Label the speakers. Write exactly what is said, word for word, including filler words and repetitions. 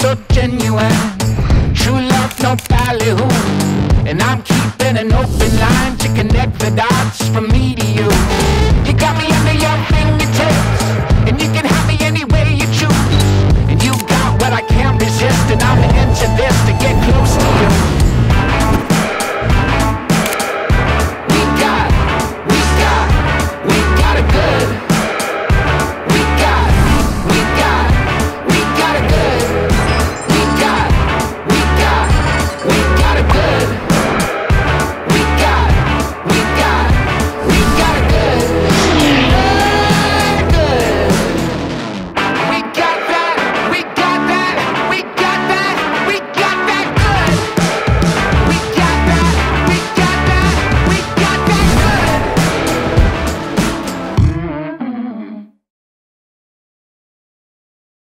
Speaker 1: so genuine. True love, no ballyhoo. And I'm keeping an open line to connect the dots from me to you. You got me under your fingertips, and you can have